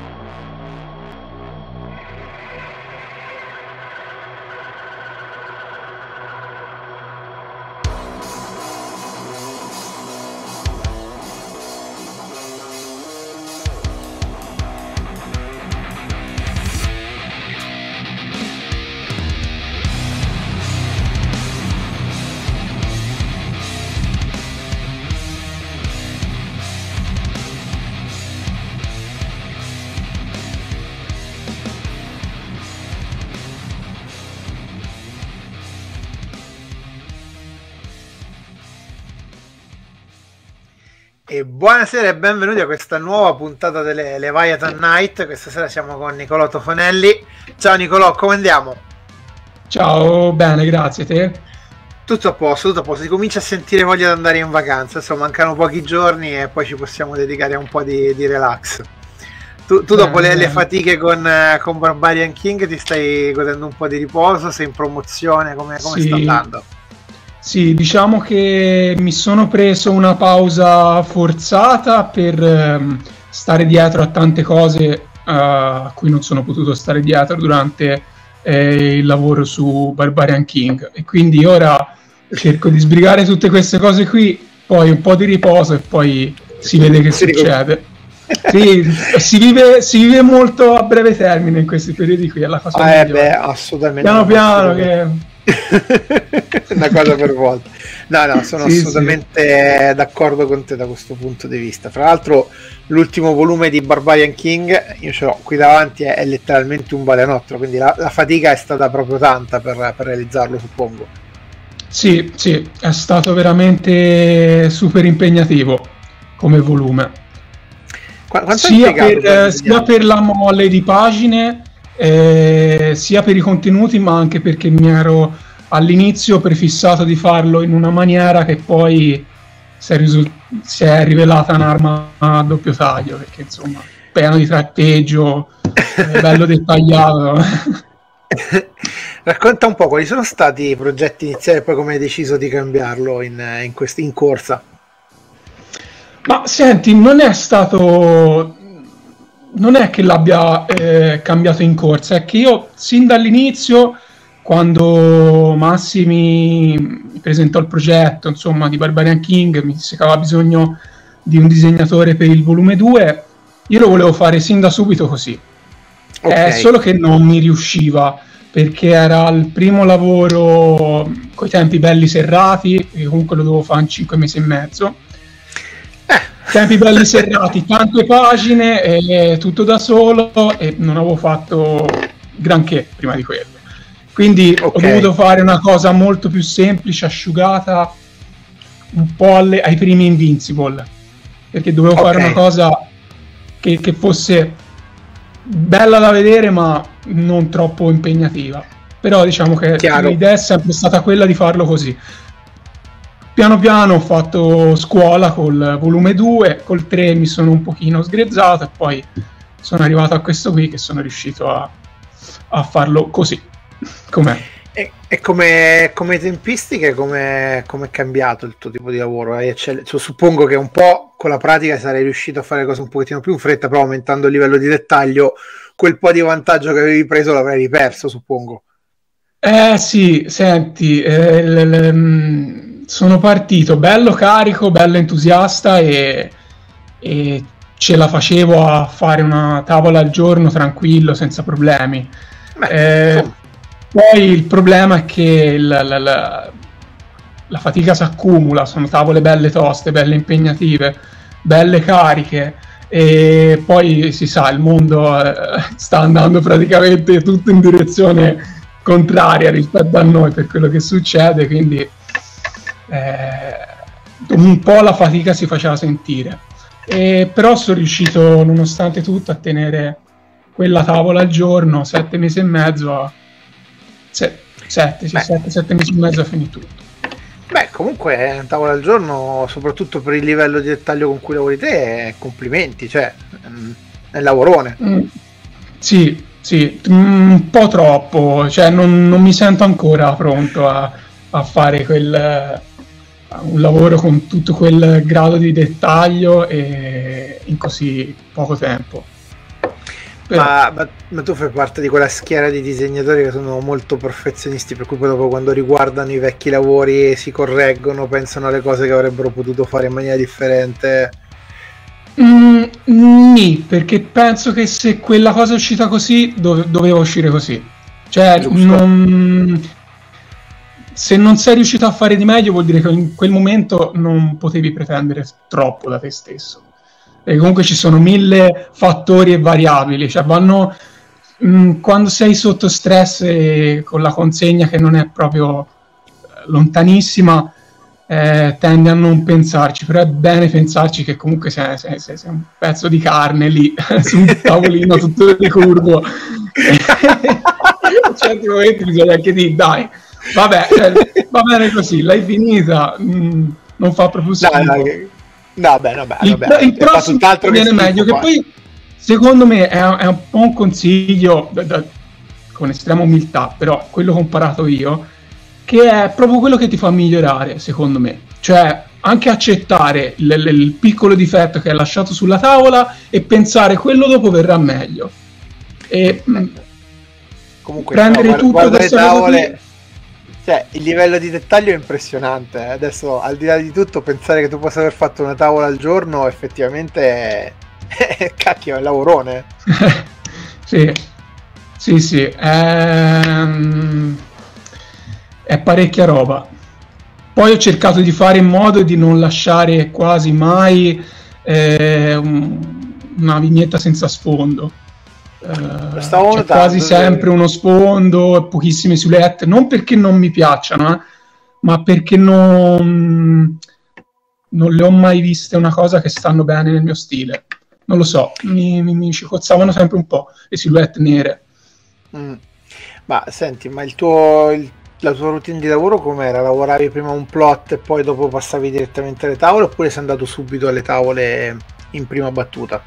E buonasera e benvenuti a questa nuova puntata delle Leviathan Night. Questa sera siamo con Nicolò Tofanelli. Ciao Nicolò, come andiamo? Ciao, bene, grazie. Te? Tutto a posto, tutto a posto. Si comincia a sentire voglia di andare in vacanza. Insomma, mancano pochi giorni e poi ci possiamo dedicare a un po' di relax. Tu dopo le fatiche con Barbarian King ti stai godendo un po' di riposo? Sei in promozione? Come Sì. sta andando? Sì, diciamo che mi sono preso una pausa forzata per stare dietro a tante cose a cui non sono potuto stare dietro durante il lavoro su Barbarian King, e quindi ora cerco di sbrigare tutte queste cose qui, poi un po' di riposo e poi si vede che succede. Sì, si vive molto a breve termine in questi periodi qui, è la cosa migliore. Assolutamente. Piano piano che... una cosa per volta. No, sono assolutamente d'accordo con te da questo punto di vista. Fra l'altro l'ultimo volume di Barbarian King, io ce l'ho qui davanti, è letteralmente un baleanottolo, quindi la fatica è stata proprio tanta per realizzarlo, suppongo. Sì, è stato veramente super impegnativo come volume. Sia per la mole di pagine, sia per i contenuti, ma anche perché mi ero all'inizio prefissato di farlo in una maniera che poi si è rivelata un'arma a doppio taglio, perché insomma pieno di tratteggio, bello dettagliato. Racconta un po' quali sono stati i progetti iniziali e poi come hai deciso di cambiarlo in corsa. Ma senti, non è che l'abbia cambiato in corsa, è che io sin dall'inizio, quando Massi mi presentò il progetto, insomma, di Barbarian King, mi disse che aveva bisogno di un disegnatore per il volume 2, io lo volevo fare sin da subito così. Okay. Solo che non mi riusciva, perché era il primo lavoro coi tempi belli serrati, e comunque lo dovevo fare in 5 mesi e mezzo. Tempi belli serrati, tante pagine, tutto da solo, e non avevo fatto granché prima di quello. Quindi ho dovuto fare una cosa molto più semplice, asciugata, un po' ai primi Invincible, perché dovevo fare una cosa che fosse bella da vedere ma non troppo impegnativa. Però diciamo che l'idea è sempre stata quella di farlo così. Piano piano ho fatto scuola col volume 2, col 3 mi sono un pochino sgrezzato e poi sono arrivato a questo qui che sono riuscito a farlo così, com'è. E come tempistiche, come è cambiato il tuo tipo di lavoro? Suppongo che un po' con la pratica sarei riuscito a fare cose un pochettino più in fretta, però aumentando il livello di dettaglio, quel po' di vantaggio che avevi preso l'avrei riperso, suppongo. Sì, senti, sono partito bello carico, bello entusiasta e ce la facevo a fare una tavola al giorno tranquillo, senza problemi. Poi il problema è che la fatica si accumula, sono tavole belle toste, belle impegnative, belle cariche, e poi si sa, il mondo sta andando praticamente tutto in direzione contraria rispetto a noi per quello che succede, quindi un po' la fatica si faceva sentire, però sono riuscito nonostante tutto a tenere quella tavola al giorno, 7 mesi e mezzo 7 mesi e mezzo a finire tutto. Beh, comunque è una tavola al giorno, soprattutto per il livello di dettaglio con cui lavori te, complimenti, cioè è lavorone. Sì, un po' troppo, cioè non mi sento ancora pronto a fare un lavoro con tutto quel grado di dettaglio e in così poco tempo. Ma tu fai parte di quella schiera di disegnatori che sono molto perfezionisti, per cui poi dopo quando riguardano i vecchi lavori si correggono, pensano alle cose che avrebbero potuto fare in maniera differente? Nì, perché penso che se quella cosa è uscita così, doveva uscire così. Cioè, se non sei riuscito a fare di meglio, vuol dire che in quel momento non potevi pretendere troppo da te stesso. E comunque ci sono 1000 fattori e variabili, cioè quando sei sotto stress e con la consegna che non è proprio lontanissima, tendi a non pensarci, però è bene pensarci che comunque sei un pezzo di carne lì su un tavolino tutto ricurvo. In certi momenti bisogna anche dire dai, vabbè, va bene così, l'hai finita, non fa proprio schifo. Il prossimo viene meglio, che poi secondo me è un po' un consiglio con estrema umiltà, però quello che ho imparato io, che è proprio quello che ti fa migliorare, secondo me. Cioè anche accettare il piccolo difetto che hai lasciato sulla tavola e pensare quello dopo verrà meglio, e comunque prendere tutto le tavole, cioè il livello di dettaglio è impressionante. Adesso, al di là di tutto, pensare che tu possa aver fatto una tavola al giorno effettivamente cacchio, è un lavorone. sì, è parecchia roba. Poi ho cercato di fare in modo di non lasciare quasi mai una vignetta senza sfondo. C'è quasi sempre uno sfondo e pochissime silhouette, non perché non mi piacciono, ma perché non le ho mai viste una cosa che stanno bene nel mio stile. Non lo so, mi cicozzavano sempre un po' le silhouette nere. Ma senti, ma la tua routine di lavoro com'era? Lavoravi prima un plot e poi dopo passavi direttamente alle tavole, oppure sei andato subito alle tavole in prima battuta?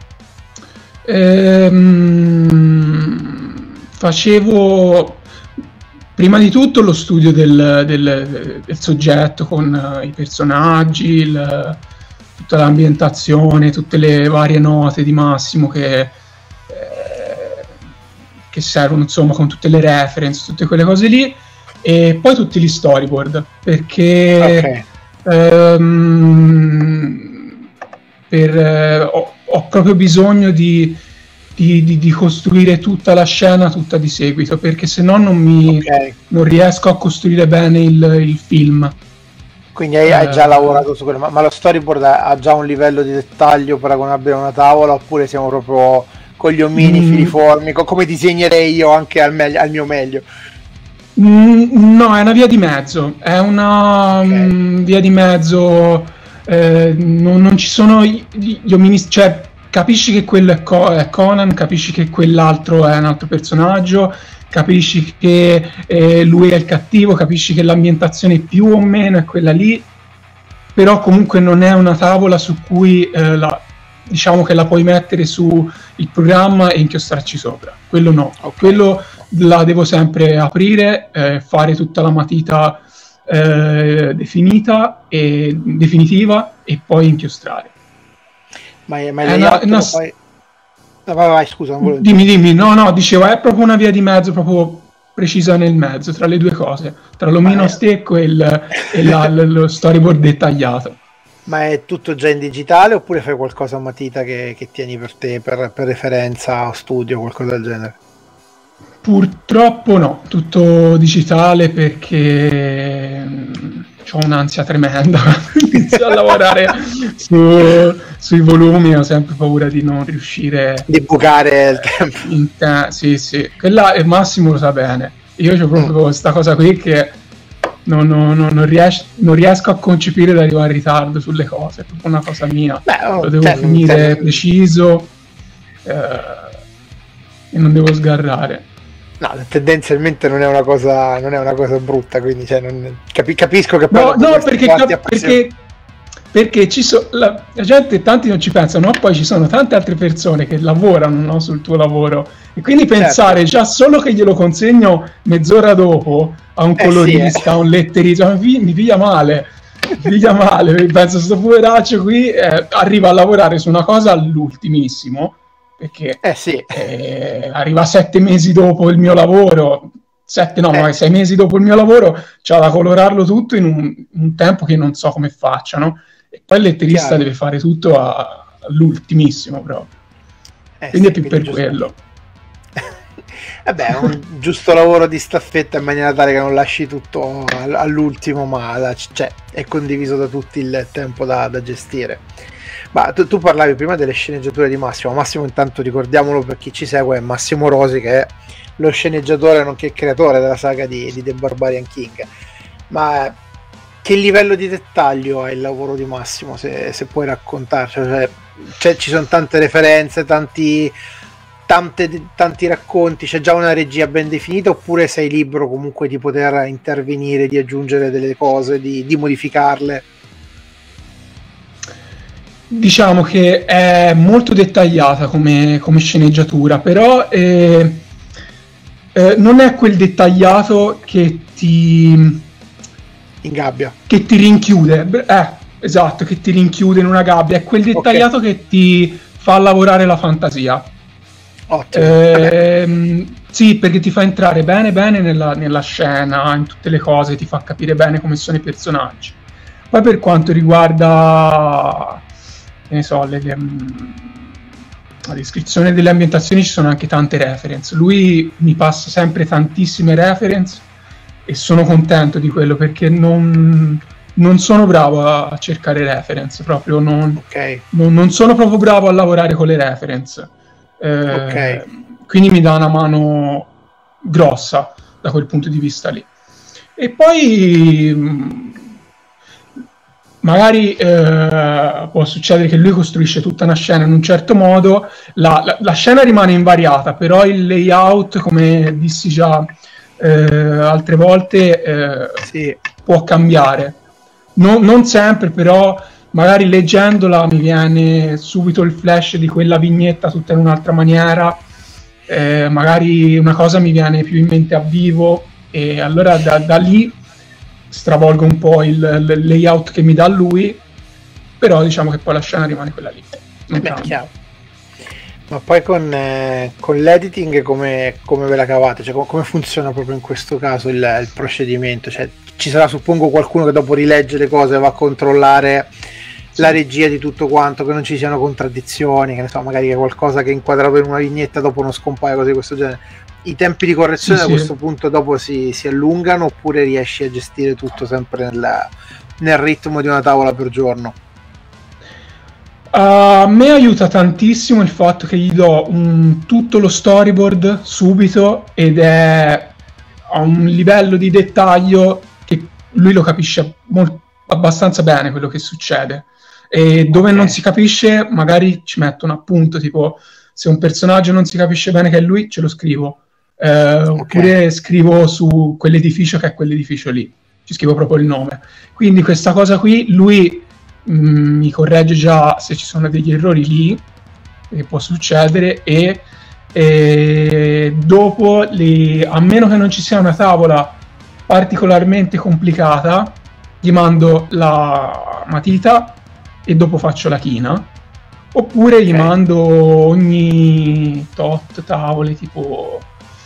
Facevo prima di tutto lo studio del soggetto con i personaggi, tutta l'ambientazione, tutte le varie note di massimo che servono, insomma, con tutte le reference, tutte quelle cose lì, e poi tutti gli storyboard, perché ho proprio bisogno di costruire tutta la scena tutta di seguito, perché se no non riesco a costruire bene il film. Quindi hai già lavorato su quello, ma lo storyboard ha già un livello di dettaglio paragonabile a una tavola, oppure siamo proprio con gli omini filiformi, come disegnerei io anche al mio meglio? No, è una via di mezzo, è una via di mezzo, non ci sono gli omini, cioè capisci che quello è Conan, capisci che quell'altro è un altro personaggio, capisci che lui è il cattivo, capisci che l'ambientazione più o meno è quella lì, però comunque non è una tavola su cui diciamo che la puoi mettere su il programma e inchiostarci sopra. Quello no, quello la devo sempre aprire, fare tutta la matita definitiva e poi inchiostrare. Vai, scusa, non dimmi, no, dicevo, è proprio una via di mezzo, proprio precisa nel mezzo, tra le due cose, tra l'omino a stecco e lo storyboard dettagliato. Ma è tutto già in digitale, oppure fai qualcosa a matita che tieni per te, per referenza o studio, qualcosa del genere? Purtroppo no, tutto digitale, perché ho un'ansia tremenda quando inizio a lavorare sui volumi, ho sempre paura di non riuscire di bucare il tempo. Sì, quella è Massimo lo sa bene, io ho proprio questa cosa qui che non riesco a concepire di arrivare in ritardo sulle cose, è proprio una cosa mia. Lo devo finire preciso e non devo sgarrare. No, tendenzialmente non è una cosa brutta, quindi capisco che poi perché la gente, tanti non ci pensano, ma poi ci sono tante altre persone che lavorano, no, sul tuo lavoro, e quindi pensare già solo che glielo consegno mezz'ora dopo a un colorista, a un letterista, mi piglia male, penso sto poveraccio qui arriva a lavorare su una cosa all'ultimissimo, perché sì. Arriva 7 mesi dopo il mio lavoro, 7 no, ma 6 mesi dopo il mio lavoro, c'ha da colorarlo tutto in un tempo che non so come facciano, e poi il letterista deve fare tutto all'ultimissimo proprio. Quindi è più per quello. Vabbè, è un giusto lavoro di staffetta in maniera tale che non lasci tutto all'ultimo, ma cioè, è condiviso da tutti il tempo da gestire. Ma tu parlavi prima delle sceneggiature di Massimo. Massimo, intanto ricordiamolo per chi ci segue, è Massimo Rosi, che è lo sceneggiatore nonché creatore della saga di The Barbarian King. Ma che livello di dettaglio ha il lavoro di Massimo, se puoi raccontarci? Cioè, ci sono tante referenze, tanti racconti, c'è già una regia ben definita, oppure sei libero comunque di poter intervenire, di aggiungere delle cose, di modificarle? Diciamo che è molto dettagliata come sceneggiatura, però non è quel dettagliato che ti ingabbia, che ti rinchiude, esatto, che ti rinchiude in una gabbia, è quel dettagliato che ti fa lavorare la fantasia. Ottimo. Sì, perché ti fa entrare bene nella scena, in tutte le cose, ti fa capire bene come sono i personaggi. Poi per quanto riguarda, che ne so, la descrizione delle ambientazioni, ci sono anche tante reference. Lui mi passa sempre tantissime reference e sono contento di quello, perché non sono bravo a cercare reference, proprio non sono proprio bravo a lavorare con le reference. Quindi mi dà una mano grossa da quel punto di vista lì. E poi magari può succedere che lui costruisce tutta una scena in un certo modo, la scena rimane invariata, però il layout, come dissi già altre volte, può cambiare. Non sempre, però magari leggendola mi viene subito il flash di quella vignetta tutta in un'altra maniera, magari una cosa mi viene più in mente a vivo, e allora da lì stravolgo un po' il layout che mi dà lui, però diciamo che poi la scena rimane quella lì. Chiaro. Ma poi con l'editing come ve la cavate? Cioè, come funziona proprio in questo caso il procedimento? Cioè, ci sarà, suppongo, qualcuno che dopo rilegge le cose, va a controllare la regia di tutto quanto, che non ci siano contraddizioni, che ne so, magari che qualcosa che è inquadrato in una vignetta dopo non scompaia, cose di questo genere. I tempi di correzione a questo punto dopo si allungano, oppure riesci a gestire tutto sempre nel ritmo di una tavola per giorno? A me aiuta tantissimo il fatto che gli do tutto lo storyboard subito, ed è a un livello di dettaglio che lui lo capisce abbastanza bene quello che succede, e dove non si capisce magari ci metto un appunto, tipo se un personaggio non si capisce bene che è lui, ce lo scrivo, oppure scrivo su quell'edificio che è quell'edificio lì, ci scrivo proprio il nome. Quindi questa cosa qui lui mi corregge già se ci sono degli errori lì, che può succedere, e dopo, a meno che non ci sia una tavola particolarmente complicata, gli mando la matita e dopo faccio la china, oppure gli mando ogni tot tavole, tipo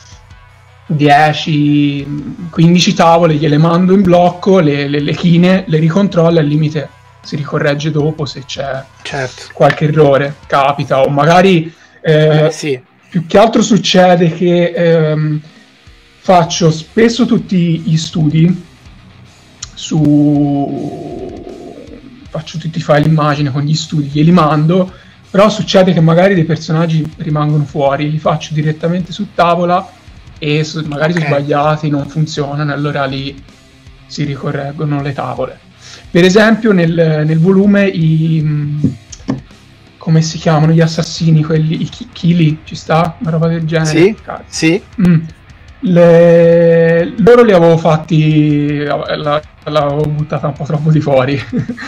10-15 tavole, gliele mando in blocco, le chine, le ricontrolla, al limite si ricorregge dopo se c'è qualche errore, capita, o magari più che altro succede che faccio spesso tutti gli studi faccio tutti i file immagine con gli studi, glieli mando, però succede che magari dei personaggi rimangono fuori, li faccio direttamente su tavola e magari sono sbagliati, non funzionano, allora lì si ricorreggono le tavole. Per esempio nel volume come si chiamano gli assassini, quelli, i Kili, ci sta? Una roba del genere? Sì. Loro li avevo fatti, l'avevo buttata un po' troppo di fuori.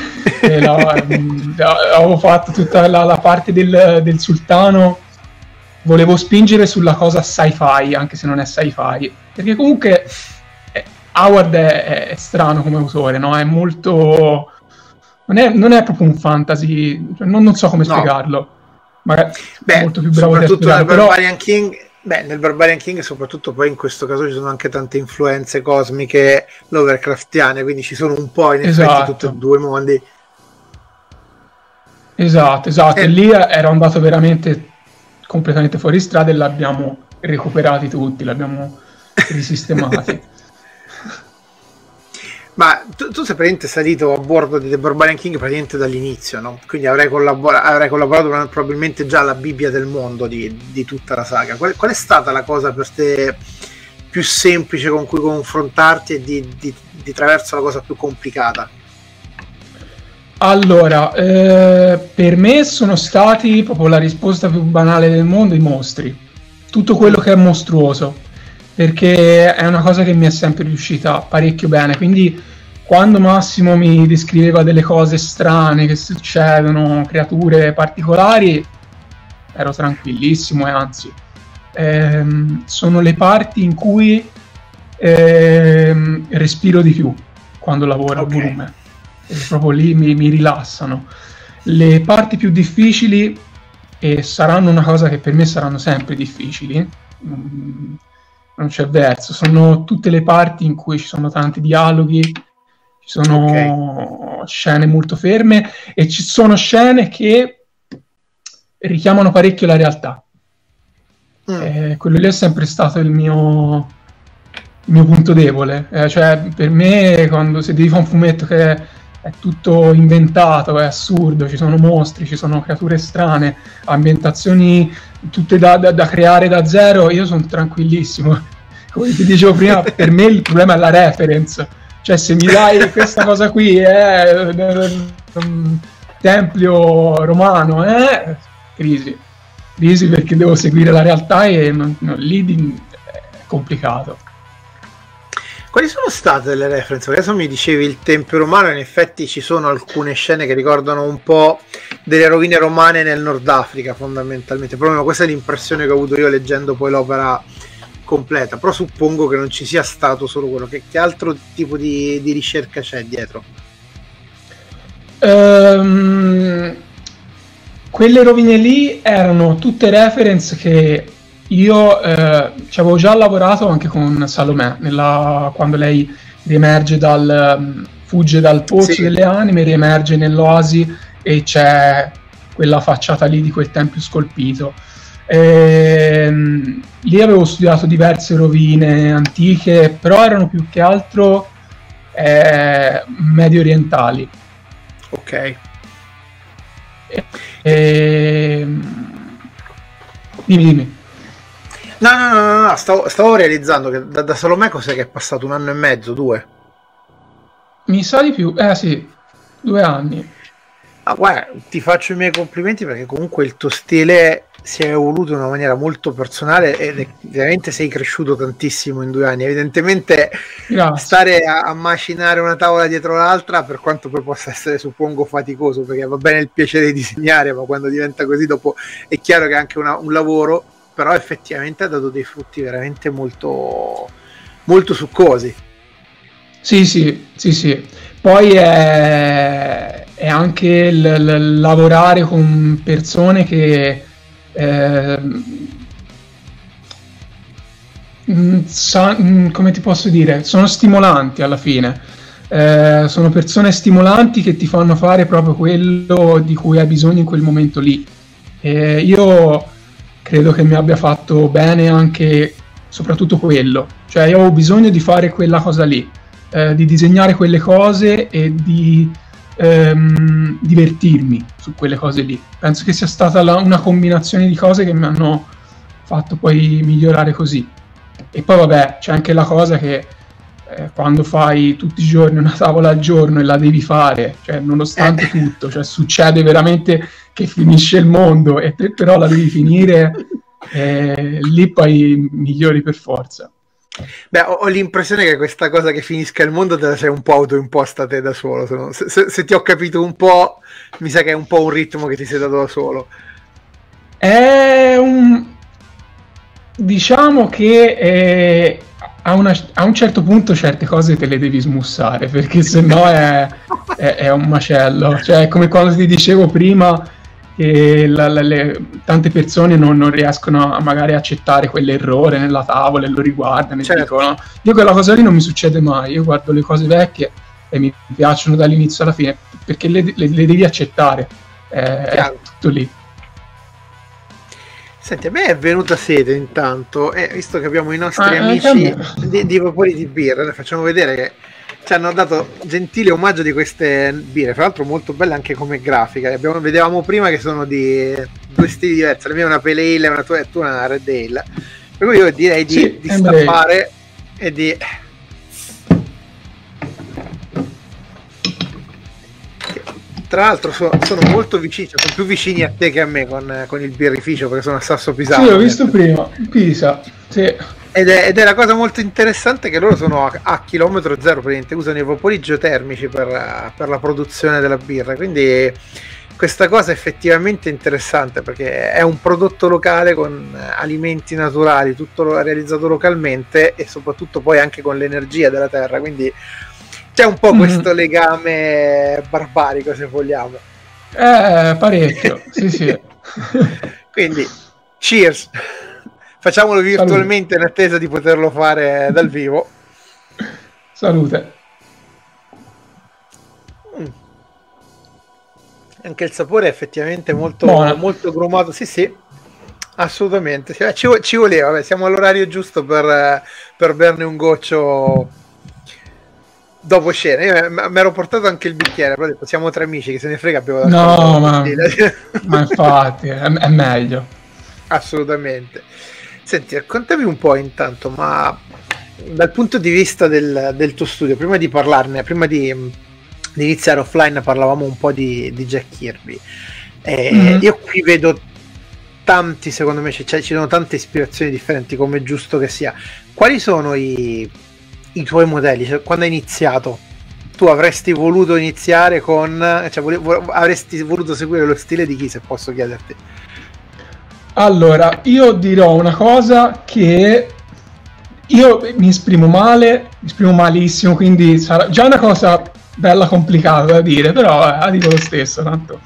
Avevo fatto tutta la parte del sultano, volevo spingere sulla cosa sci-fi, anche se non è sci-fi, perché comunque Howard è strano come autore, no? È molto... Non è proprio un fantasy, non so come spiegarlo. ma è molto più bravo soprattutto nel Barbarian King. Nel Barbarian King soprattutto poi in questo caso ci sono anche tante influenze cosmiche Lovecraftiane, quindi ci sono un po' in effetti tutti e due i mondi. Esatto, e lì era andato veramente completamente fuori strada e l'abbiamo recuperati tutti, l'abbiamo risistemati. Ma tu sei praticamente salito a bordo di The Barbarian King praticamente dall'inizio, no? Quindi avrai collaborato probabilmente già alla Bibbia del mondo di tutta la saga. Qual è stata la cosa per te più semplice con cui confrontarti e di traverso la cosa più complicata? Allora, per me sono stati proprio la risposta più banale del mondo, i mostri. Tutto quello che è mostruoso, perché è una cosa che mi è sempre riuscita parecchio bene, quindi quando Massimo mi descriveva delle cose strane che succedono, creature particolari, ero tranquillissimo e anzi, sono le parti in cui respiro di più quando lavoro a volume. E proprio lì mi rilassano. Le parti più difficili, e saranno una cosa che per me saranno sempre difficili, non c'è verso, sono tutte le parti in cui ci sono tanti dialoghi, ci sono scene molto ferme e ci sono scene che richiamano parecchio la realtà. Quello lì è sempre stato il mio punto debole, cioè per me quando se devi fare un fumetto che è tutto inventato, è assurdo, ci sono mostri, ci sono creature strane, ambientazioni tutte da creare da zero, io sono tranquillissimo. Come ti dicevo prima, per me il problema è la reference, cioè se mi dai questa cosa qui è un tempio romano, crisi perché devo seguire la realtà e lì è complicato. Quali sono state le reference? Adesso mi dicevi il Tempio Romano, in effetti ci sono alcune scene che ricordano un po' delle rovine romane nel Nord Africa fondamentalmente, però questa è l'impressione che ho avuto io leggendo poi l'opera completa, però suppongo che non ci sia stato solo quello. Che altro tipo di ricerca c'è dietro? Quelle rovine lì erano tutte reference che io ci avevo già lavorato anche con Salomè, quando lei riemerge fugge dal pozzo delle anime, riemerge nell'oasi e c'è quella facciata lì di quel tempio scolpito. Lì avevo studiato diverse rovine antiche, però erano più che altro medio orientali. Ok. Dimmi. No, stavo realizzando che da Salomè cos'è che è passato 1 anno e mezzo, 2? Mi sa di più, sì, 2 anni. Guarda, ti faccio i miei complimenti perché comunque il tuo stile si è evoluto in una maniera molto personale e veramente sei cresciuto tantissimo in 2 anni. Evidentemente stare a macinare una tavola dietro l'altra, per quanto poi possa essere, suppongo, faticoso, perché va bene il piacere di disegnare, ma quando diventa così dopo è chiaro che è anche un lavoro, però effettivamente ha dato dei frutti veramente molto, molto succosi. Sì. Poi è anche il lavorare con persone che come ti posso dire, sono stimolanti alla fine. Sono persone stimolanti che ti fanno fare proprio quello di cui hai bisogno in quel momento lì. Io credo che mi abbia fatto bene anche soprattutto quello, cioè io ho bisogno di fare quella cosa lì, di disegnare quelle cose e di divertirmi su quelle cose lì. Penso che sia stata una combinazione di cose che mi hanno fatto poi migliorare così. E poi vabbè, c'è anche la cosa che quando fai tutti i giorni una tavola al giorno e la devi fare, cioè nonostante tutto, cioè succede veramente che finisce il mondo e te però la devi finire, lì poi migliori per forza. Beh, ho l'impressione che questa cosa che finisca il mondo te la sei un po' autoimposta te da solo, se ti ho capito un po', mi sa che è un po' un ritmo che ti sei dato da solo. Diciamo che a un certo punto certe cose te le devi smussare, perché sennò è un macello. Cioè, come quando ti dicevo prima e tante persone non riescono a magari accettare quell'errore nella tavola e lo riguardano e dicono, io quella cosa lì non mi succede mai, io guardo le cose vecchie e mi piacciono dall'inizio alla fine, perché le devi accettare, è tutto lì. Senti, a me è venuta sede intanto, visto che abbiamo i nostri amici di Vapori di birra, le facciamo vedere che ci hanno dato gentile omaggio di queste birre, fra l'altro molto belle anche come grafica. Vedevamo prima che sono di due stili diversi, la mia è una Pale Ale e una tua è una Red Ale, per cui io direi di stappare e di... Tra l'altro sono molto vicini, sono più vicini a te che a me con il birrificio, perché sono a Sasso Pisano. Sì, l'ho visto prima, Pisa, sì. Ed è la cosa molto interessante che loro sono a chilometro zero, praticamente usano i vapori geotermici per la produzione della birra, quindi questa cosa è effettivamente interessante, perché è un prodotto locale con alimenti naturali, tutto realizzato localmente e soprattutto poi anche con l'energia della terra, quindi c'è un po' questo legame barbarico, se vogliamo. Parecchio, sì. Quindi, cheers! Facciamolo virtualmente. Salute. In attesa di poterlo fare dal vivo. Salute. Anche il sapore è effettivamente molto grumato. Sì, assolutamente. Ci voleva, vabbè, siamo all'orario giusto per berne un goccio dopo scena. Io mi ero portato anche il bicchiere, però ho detto, siamo tre amici, che se ne frega, abbiamo dato ma infatti è meglio. Assolutamente. Senti, raccontami un po' intanto, ma dal punto di vista del tuo studio, prima di parlarne, prima di iniziare offline, parlavamo un po' di Jack Kirby. Io qui vedo tanti, secondo me ci sono tante ispirazioni differenti, come è giusto che sia. Quali sono i tuoi modelli? Cioè, quando hai iniziato, tu avresti voluto iniziare avresti voluto seguire lo stile di chi, se posso chiederti? Allora, io dirò una cosa, che io mi esprimo malissimo, quindi sarà già una cosa bella complicata da dire, però la dico lo stesso, tanto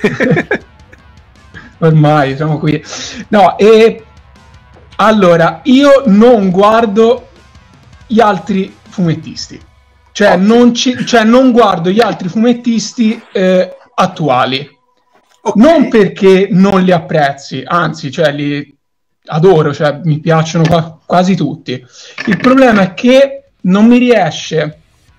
ormai siamo qui. No, e allora, io non guardo gli altri fumettisti, cioè non guardo gli altri fumettisti attuali. Okay. Non perché non li apprezzi, anzi, cioè li adoro, cioè mi piacciono quasi tutti. Il problema è che non mi riesce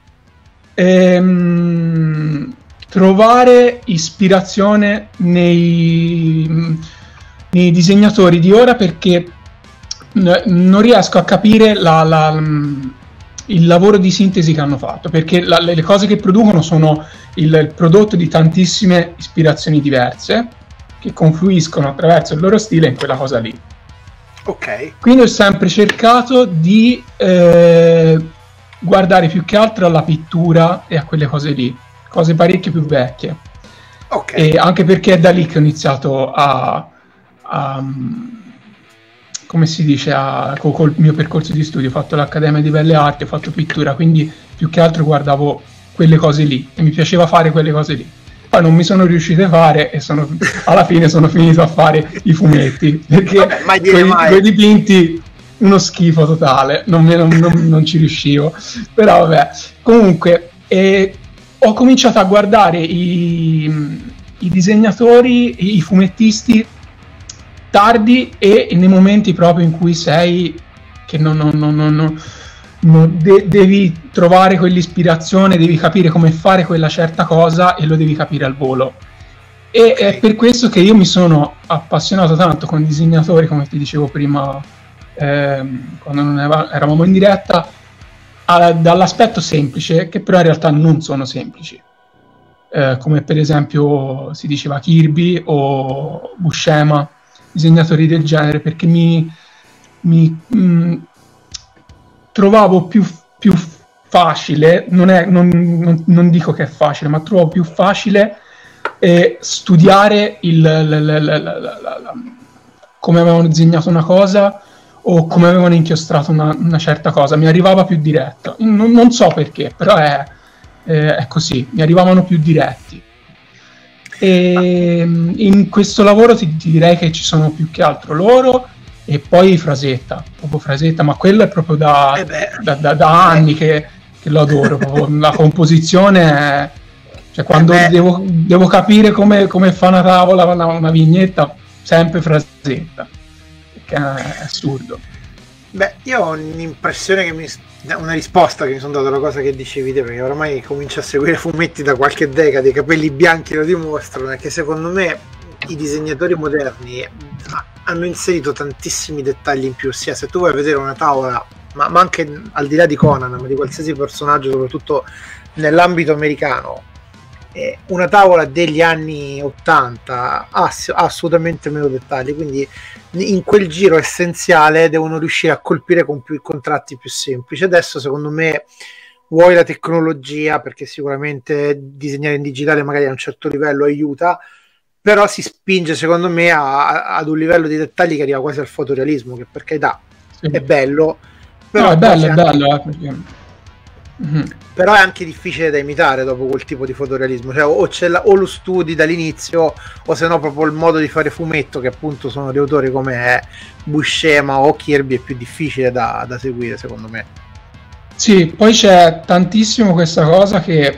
trovare ispirazione nei disegnatori di ora, perché non riesco a capire il lavoro di sintesi che hanno fatto, perché le cose che producono sono il prodotto di tantissime ispirazioni diverse che confluiscono attraverso il loro stile in quella cosa lì. Ok. Quindi ho sempre cercato di guardare più che altro alla pittura e a quelle cose lì, cose parecchio più vecchie. Ok. E anche perché è da lì che ho iniziato a come si dice, col mio percorso di studio. Ho fatto l'Accademia di Belle Arti, ho fatto pittura, quindi più che altro guardavo quelle cose lì e mi piaceva fare quelle cose lì. Poi non mi sono riuscito a fare e alla fine sono finito a fare i fumetti, perché quei dipinti uno schifo totale, non ci riuscivo. Però vabbè, comunque ho cominciato a guardare i disegnatori, i fumettisti tardi e nei momenti proprio in cui sei che devi trovare quell'ispirazione, devi capire come fare quella certa cosa e lo devi capire al volo. E è per questo che io mi sono appassionato tanto con disegnatori, come ti dicevo prima, quando non eravamo in diretta, dall'aspetto semplice, che però in realtà non sono semplici, come per esempio si diceva Kirby o Buscema, disegnatori del genere, perché mi trovavo più facile, non dico che è facile, ma trovo più facile studiare come avevano disegnato una cosa o come avevano inchiostrato una certa cosa, mi arrivava più diretto. Non so perché, però è così, mi arrivavano più diretti. E in questo lavoro ti direi che ci sono più che altro loro e poi Frazetta, proprio Frazetta, ma quello è proprio da anni che lo adoro, proprio la composizione, cioè quando devo capire come fa una tavola, una vignetta, sempre Frazetta, che è assurdo. Beh, io ho un'impressione una risposta che mi sono dato alla cosa che dicevi te, perché oramai comincio a seguire fumetti da qualche decade, i capelli bianchi lo dimostrano, è che secondo me i disegnatori moderni hanno inserito tantissimi dettagli in più, ossia se tu vuoi vedere una tavola, ma anche al di là di Conan, ma di qualsiasi personaggio, soprattutto nell'ambito americano, una tavola degli anni 80 ha assolutamente meno dettagli, quindi in quel giro essenziale devono riuscire a colpire con più contratti più semplici. Adesso secondo me vuoi la tecnologia, perché sicuramente disegnare in digitale magari a un certo livello aiuta, però si spinge secondo me ad un livello di dettagli che arriva quasi al fotorealismo, che per carità è bello, però è bello perché... però è anche difficile da imitare dopo quel tipo di fotorealismo, cioè o lo studi dall'inizio, o se no proprio il modo di fare fumetto, che appunto sono di autori come Buscema o Kirby, è più difficile da seguire secondo me. Sì, poi c'è tantissimo questa cosa che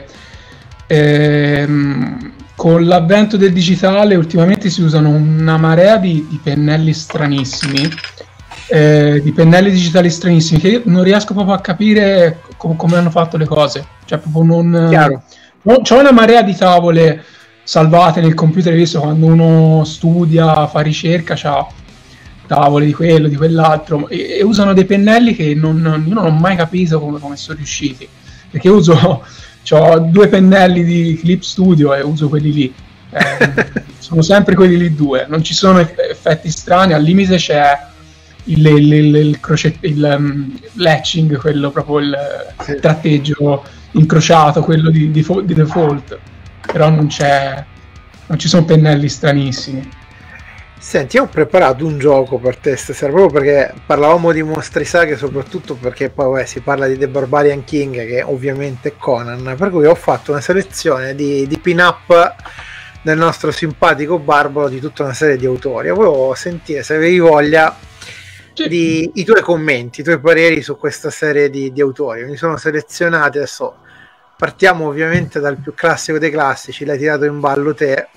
con l'avvento del digitale ultimamente si usano una marea di pennelli stranissimi, di pennelli digitali stranissimi, che io non riesco proprio a capire come hanno fatto le cose, cioè proprio non c'è una marea di tavole salvate nel computer, visto quando uno studia, fa ricerca, c'ha tavole di quello, di quell'altro, e usano dei pennelli che io non ho mai capito come sono riusciti, perché ho 2 pennelli di Clip Studio e uso quelli lì, sono sempre quelli lì 2, non ci sono effetti strani, al limite c'è il latching, quello proprio il tratteggio incrociato, quello di default, però non ci sono pennelli stranissimi. Senti, io ho preparato un gioco per te stasera, proprio perché parlavamo di mostri saghe, soprattutto perché poi si parla di The Barbarian King, che ovviamente è Conan, per cui ho fatto una selezione di pin-up del nostro simpatico Barbaro, di tutta una serie di autori. Volevo sentire, se avevi voglia, i tuoi commenti, i tuoi pareri su questa serie di autori. Mi sono selezionati, adesso partiamo ovviamente dal più classico dei classici, l'hai tirato in ballo te,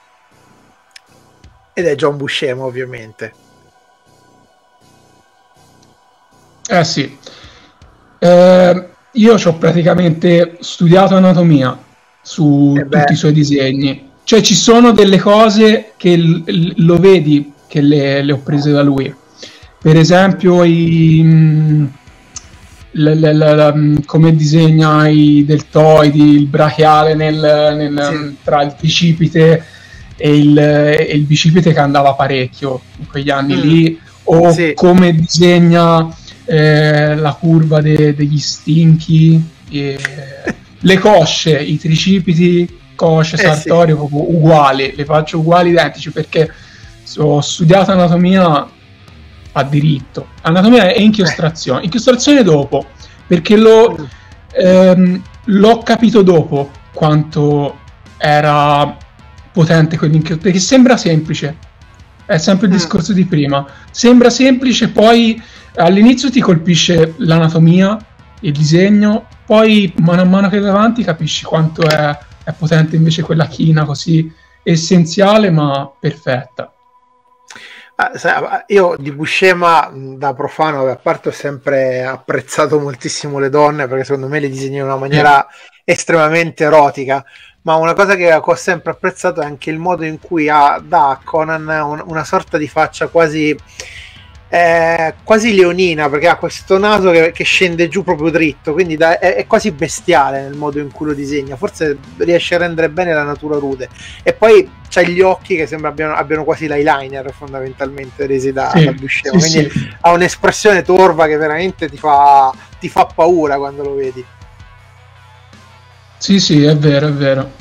ed è John Buscema, ovviamente. Sì, io ci ho praticamente studiato anatomia su tutti i suoi disegni, cioè ci sono delle cose che lo vedi che le ho prese da lui, per esempio come disegna i deltoidi, il brachiale tra il bicipite e il bicipite, che andava parecchio in quegli anni lì, o come disegna la curva degli stinchi, le cosce, i tricipiti, cosce, sartorio, proprio uguali, le faccio uguali, identici, perché ho studiato anatomia a diritto, anatomia e inchiostrazione dopo, perché l'ho capito dopo quanto era potente quell'inchiostro, perché sembra semplice, è sempre il discorso di prima, sembra semplice, poi all'inizio ti colpisce l'anatomia, il disegno, poi mano a mano che vai avanti capisci quanto è potente invece quella china così essenziale ma perfetta. Io di Buscema, da profano, a parte, ho sempre apprezzato moltissimo le donne, perché secondo me le disegna in una maniera estremamente erotica, ma una cosa che ho sempre apprezzato è anche il modo in cui dà a Conan una sorta di faccia quasi leonina, perché ha questo naso che scende giù proprio dritto, quindi è quasi bestiale nel modo in cui lo disegna, forse riesce a rendere bene la natura rude, e poi c'ha gli occhi che sembra abbiano quasi l'eyeliner fondamentalmente resi da Buscema, quindi ha un'espressione torva che veramente ti fa paura quando lo vedi. Sì, è vero.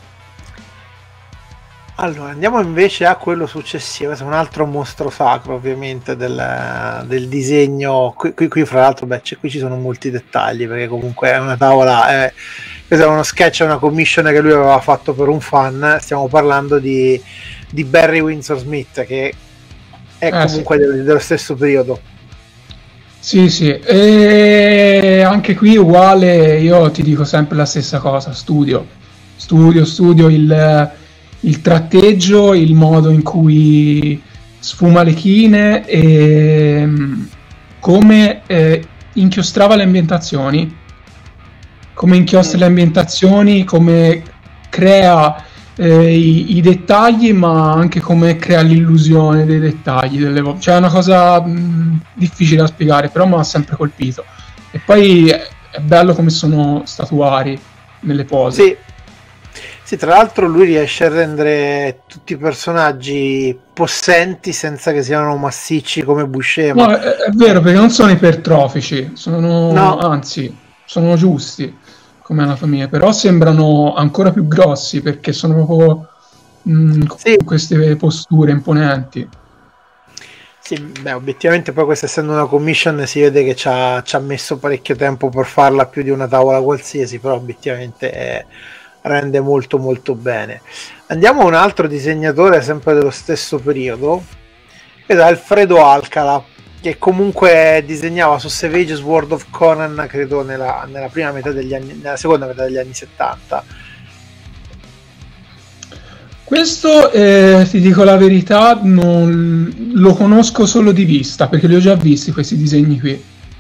Allora, andiamo invece a quello successivo. Questo è un altro mostro sacro, ovviamente, del disegno. Qui fra l'altro, qui ci sono molti dettagli, perché comunque è una tavola questo è uno sketch, una commission che lui aveva fatto per un fan. Stiamo parlando di Barry Windsor Smith, che è comunque dello stesso periodo. Sì, e anche qui uguale, io ti dico sempre la stessa cosa: studio il tratteggio, il modo in cui sfuma le chine e come inchiostrava le ambientazioni, come inchiostra le ambientazioni, come crea i dettagli, ma anche come crea l'illusione dei dettagli cioè è una cosa difficile da spiegare, però mi ha sempre colpito. E poi è bello come sono statuari nelle pose. Sì, tra l'altro lui riesce a rendere tutti i personaggi possenti senza che siano massicci come Buscema. No, è vero, perché non sono ipertrofici, anzi, sono giusti come anatomia, però sembrano ancora più grossi perché sono proprio queste posture imponenti. Sì, beh, obiettivamente poi questa, essendo una commission, si vede che ci ha messo parecchio tempo per farla più di una tavola qualsiasi, però obiettivamente rende molto molto bene. Andiamo a un altro disegnatore sempre dello stesso periodo, ed è Alfredo Alcala, che comunque disegnava su Savage Sword of Conan, credo nella prima metà degli anni, nella seconda metà degli anni 70. Questo, ti dico la verità, non lo conosco solo di vista, perché li ho già visti questi disegni qui.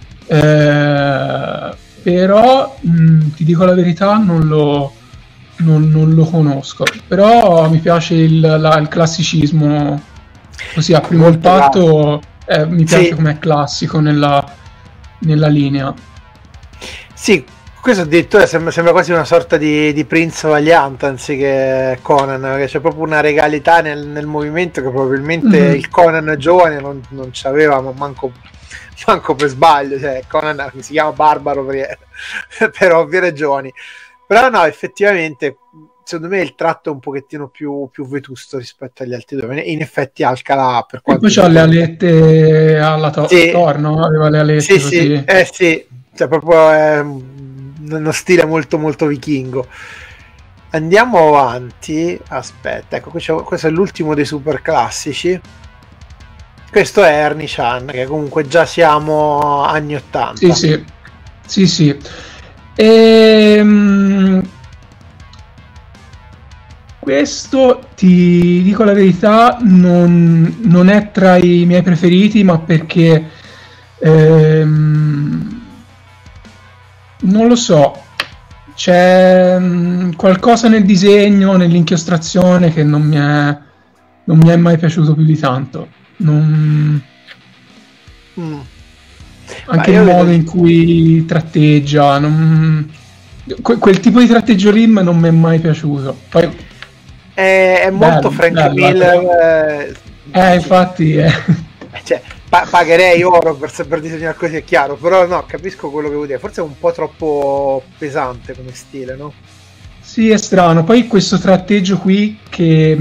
Però ti dico la verità, non lo conosco. Però mi piace il classicismo, così a primo impatto mi piace com'è classico nella linea. Sì, questo addirittura sembra quasi una sorta di Prince Valiant anziché Conan, perché c'è proprio una regalità nel movimento che probabilmente il Conan giovane non c'aveva, ma manco per sbaglio. Cioè, Conan si chiama Barbaro per ovvie ragioni. Però no, effettivamente secondo me il tratto è un pochettino più vetusto rispetto agli altri due. In effetti Alcala, per quanto... E poi c'ha le alette alla torno, aveva le alette così. Sì, cioè proprio uno stile molto molto vichingo. Andiamo avanti, aspetta, ecco, questo è l'ultimo dei super classici. Questo è Ernie Chan, che comunque già siamo anni 80. Sì. Questo, ti dico la verità, non è tra i miei preferiti, ma perché non lo so, c'è qualcosa nel disegno, nell'inchiostrazione che non mi è mai piaciuto più di tanto. Anche il modo in cui tratteggia, quel tipo di tratteggio lì non mi è mai piaciuto. Poi è molto Frank Miller. Infatti cioè, pagherei oro per disegnare così, è chiaro, però no, capisco quello che vuoi dire. Forse è un po' troppo pesante come stile, no? Sì, è strano. Poi questo tratteggio qui che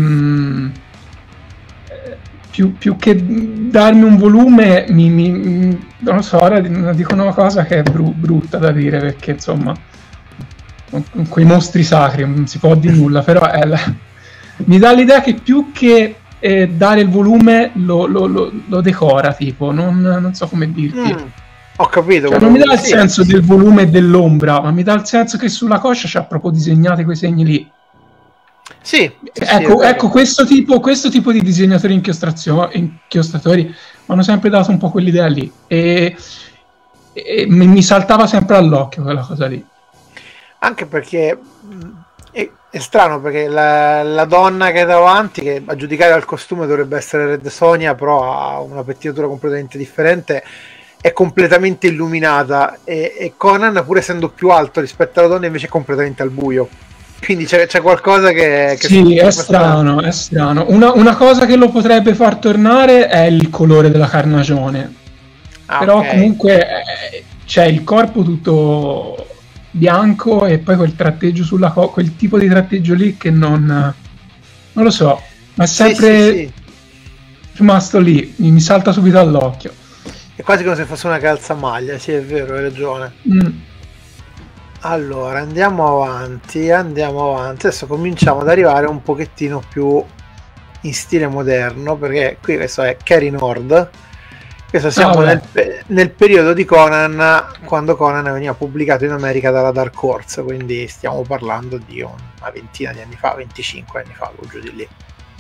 più che darmi un volume non lo so, ora dico una cosa che è brutta da dire, perché insomma con quei mostri sacri non si può dire nulla, però mi dà l'idea che più che dare il volume lo decora, tipo, non so come dirti. Ho capito. Cioè, non mi dà il senso del volume e dell'ombra, ma mi dà il senso che sulla coscia c'ha proprio disegnati quei segni lì. Sì, ecco, questo tipo di disegnatori inchiostratori mi hanno sempre dato un po' quell'idea lì e mi saltava sempre all'occhio quella cosa lì. Anche perché è strano, perché la donna che è davanti, che a giudicare dal costume dovrebbe essere Red Sonja, però ha una pettinatura completamente differente, è completamente illuminata, e Conan, pur essendo più alto rispetto alla donna, invece è completamente al buio. Quindi c'è qualcosa che sì, è strano. Una cosa che lo potrebbe far tornare è il colore della carnagione. Però okay. Comunque c'è il corpo tutto bianco e poi quel tratteggio quel tipo di tratteggio lì che non lo so, ma è sempre rimasto lì, mi salta subito all'occhio. È quasi come se fosse una calzamaglia, sì, è vero, hai ragione. Allora, andiamo avanti. Adesso cominciamo ad arrivare un pochettino più in stile moderno, perché qui questo è Carry Nord. Questo siamo nel periodo di Conan, quando Conan veniva pubblicato in America dalla Dark Horse, quindi stiamo parlando di una ventina di anni fa, 25 anni fa, giù di lì.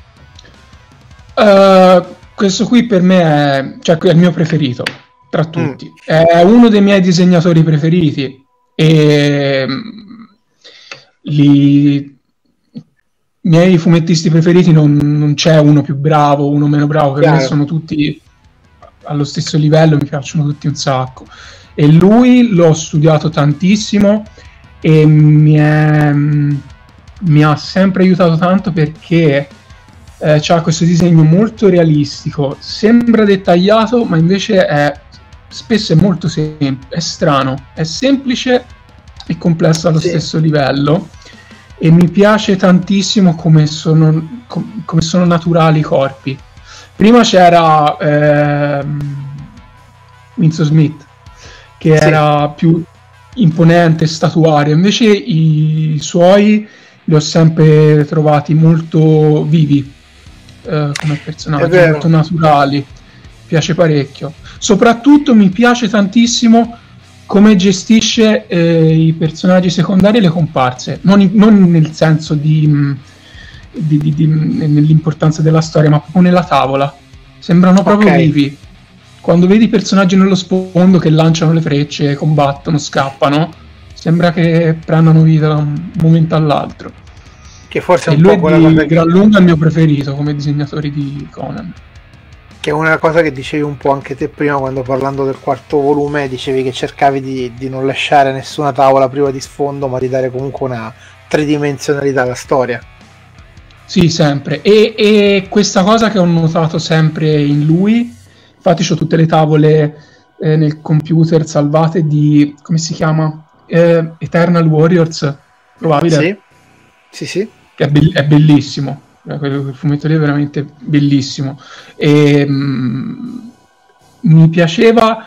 Questo qui per me è il mio preferito tra tutti. È uno dei miei disegnatori preferiti e i miei fumettisti preferiti non c'è uno più bravo, uno meno bravo, per me sono tutti allo stesso livello, mi piacciono tutti un sacco. E lui l'ho studiato tantissimo e mi ha sempre aiutato tanto, perché c'ha questo disegno molto realistico, sembra dettagliato, ma invece spesso è molto semplice, è strano, è semplice e complesso allo stesso livello, e mi piace tantissimo come sono naturali i corpi. Prima c'era Winsor Smith, che era più imponente, statuario, invece i suoi li ho sempre trovati molto vivi come personaggi, molto naturali. Mi piace parecchio. Soprattutto mi piace tantissimo come gestisce i personaggi secondari e le comparse, non nel senso nell'importanza della storia, ma proprio nella tavola. Sembrano proprio vivi. Quando vedi i personaggi nello sfondo che lanciano le frecce, combattono, scappano, sembra che prendano vita da un momento all'altro. Che forse è un po' quella cosa, gran lunga il mio preferito come disegnatore di Conan. Che è una cosa che dicevi un po' anche te prima, quando parlando del quarto volume dicevi che cercavi di non lasciare nessuna tavola priva di sfondo, ma di dare comunque una tridimensionalità alla storia. Sì, sempre. E questa cosa che ho notato sempre in lui, infatti ho tutte le tavole nel computer salvate di, come si chiama? Eternal Warriors, probabile? Sì. Che è bellissimo. Quel fumetto lì è veramente bellissimo. E mi piaceva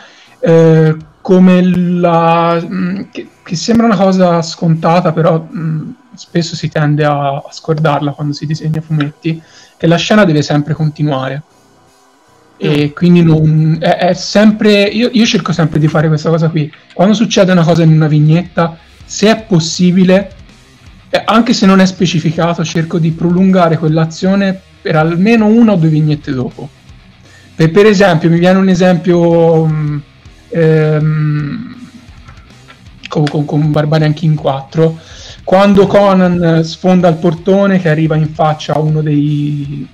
come che sembra una cosa scontata, però spesso si tende a scordarla quando si disegna fumetti, che la scena deve sempre continuare. E quindi è sempre io cerco sempre di fare questa cosa qui. Quando succede una cosa in una vignetta, se è possibile, anche se non è specificato, cerco di prolungare quell'azione per almeno una o due vignette dopo. Per esempio, mi viene un esempio con Barbarian King 4, quando Conan sfonda il portone che arriva in faccia a uno dei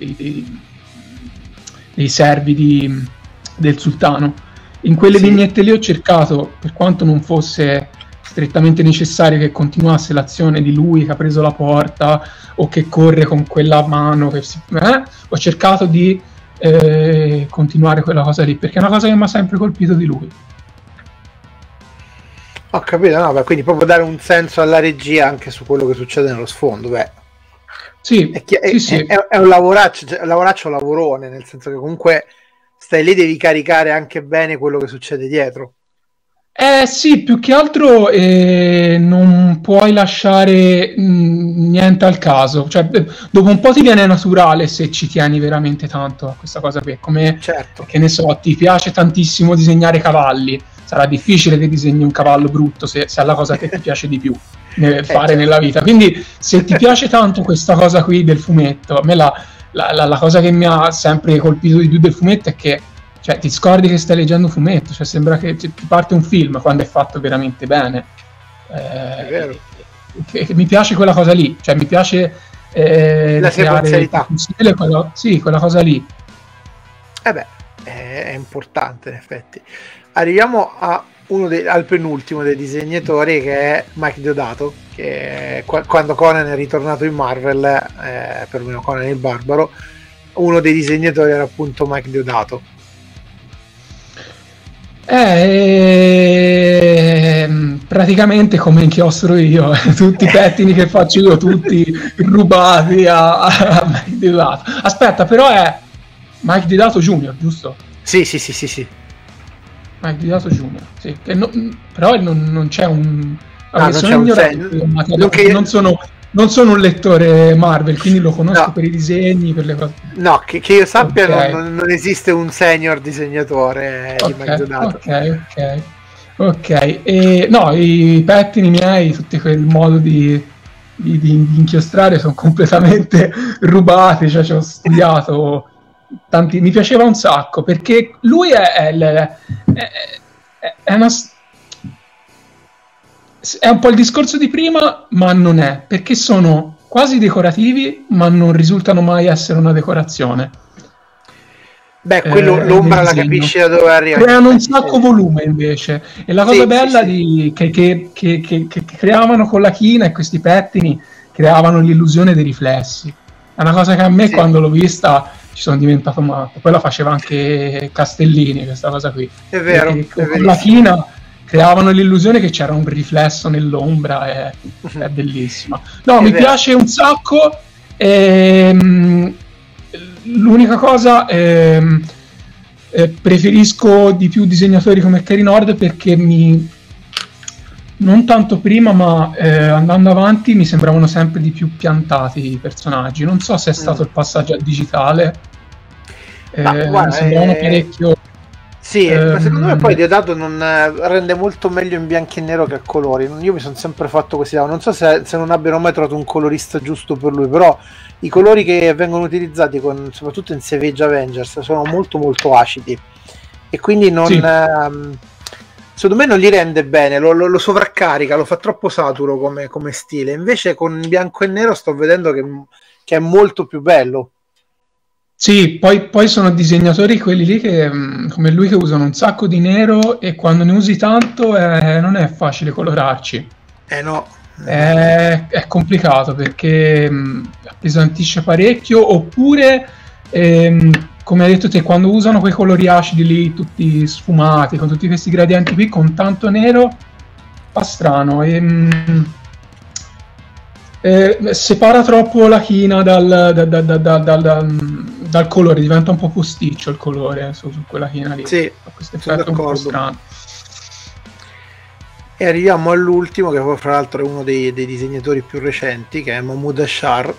servi del sultano. In quelle vignette lì ho cercato, per quanto non fosse strettamente necessario che continuasse l'azione di lui che ha preso la porta o che corre con quella mano ho cercato di continuare quella cosa lì, perché è una cosa che mi ha sempre colpito di lui. Ho capito, no, quindi proprio dare un senso alla regia anche su quello che succede nello sfondo. Sì, è un lavoraccio lavorone, nel senso che comunque stai lì, devi caricare anche bene quello che succede dietro. Sì, più che altro non puoi lasciare niente al caso, cioè dopo un po' ti viene naturale se ci tieni veramente tanto a questa cosa qui, come che ne so, ti piace tantissimo disegnare cavalli, sarà difficile che disegni un cavallo brutto se è la cosa che ti piace di più fare nella vita, quindi se ti piace tanto questa cosa qui del fumetto, a me la cosa che mi ha sempre colpito di più del fumetto è che ti scordi che stai leggendo un fumetto, sembra che ti parte un film quando è fatto veramente bene. È vero. Mi piace quella cosa lì, mi piace la sequenzialità. Quella cosa lì. È importante in effetti. Arriviamo al penultimo dei disegnatori, che è Mike Deodato, che quando Conan è ritornato in Marvel, perlomeno Conan il Barbaro, uno dei disegnatori era appunto Mike Deodato. Praticamente come inchiostro io, tutti i pettini che faccio io, tutti rubati a Mike Deodato. Aspetta, però è Mike Deodato Jr., giusto? Sì. Mike Deodato Jr., sì. Però non c'è sono ignorante, non sono un lettore Marvel, quindi lo conosco per i disegni, per le cose. No, che io sappia non esiste un senior disegnatore di mezzo dato. Ok. E no, i pettini miei, tutti quel modo di inchiostrare sono completamente rubati, cioè ci ho studiato tanti, mi piaceva un sacco, perché lui è un po' il discorso di prima, ma non è, perché sono quasi decorativi, ma non risultano mai essere una decorazione. Beh, quello l'ombra la capisci da dove arriva. Creano un sacco volume invece. E la cosa bella che creavano con la china e questi pettini creavano l'illusione dei riflessi. È una cosa che a me quando l'ho vista ci sono diventato matto. Poi la faceva anche Castellini, questa cosa qui. È vero. Con la china creavano l'illusione che c'era un riflesso nell'ombra, è bellissima. No, mi piace un sacco. L'unica cosa, preferisco di più disegnatori come Cary Nord, perché non tanto prima, ma andando avanti mi sembravano sempre di più piantati i personaggi. Non so se è stato il passaggio al digitale, mi sembravano parecchio. Sì, ma secondo me poi Deodato non rende molto meglio in bianco e nero che a colori. Io mi sono sempre fatto così, non so se non abbiano mai trovato un colorista giusto per lui, però i colori che vengono utilizzati soprattutto in Savage Avengers sono molto molto acidi e quindi secondo me non li rende bene, lo sovraccarica, lo fa troppo saturo come stile. Invece con bianco e nero sto vedendo che è molto più bello. Sì, poi sono disegnatori quelli lì che, come lui, che usano un sacco di nero, e quando ne usi tanto non è facile colorarci. No. È complicato, perché appesantisce parecchio, oppure, come hai detto te, quando usano quei colori acidi lì, tutti sfumati, con tutti questi gradienti qui, con tanto nero, fa strano. Separa troppo la china dal colore, diventa un po' posticcio il colore su quella china lì. Sì, questo effetto un po' strano. E arriviamo all'ultimo, che poi fra l'altro è uno dei disegnatori più recenti, che è Mahmoud Ashar.